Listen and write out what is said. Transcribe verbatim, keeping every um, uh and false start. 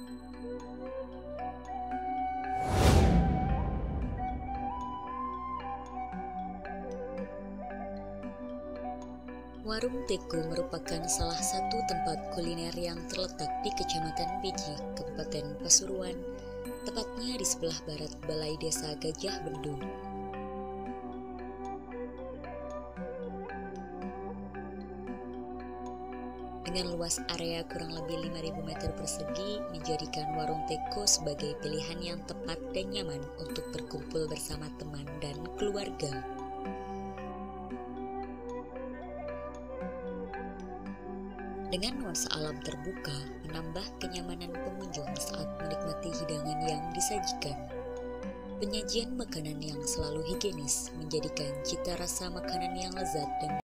Warung Teko merupakan salah satu tempat kuliner yang terletak di Kecamatan Beji, Kabupaten Pasuruan, tepatnya di sebelah barat Balai Desa Gajah Bendung. Dengan luas area kurang lebih lima ribu meter persegi, menjadikan Warung Teko sebagai pilihan yang tepat dan nyaman untuk berkumpul bersama teman dan keluarga. Dengan nuansa alam terbuka, menambah kenyamanan pengunjung saat menikmati hidangan yang disajikan. Penyajian makanan yang selalu higienis menjadikan cita rasa makanan yang lezat dan